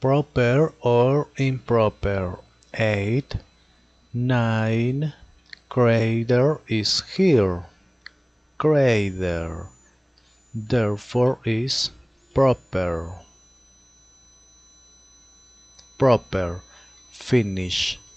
Proper or improper. 8, 9. Crater is here. Crater. Therefore is proper. Proper. Finish.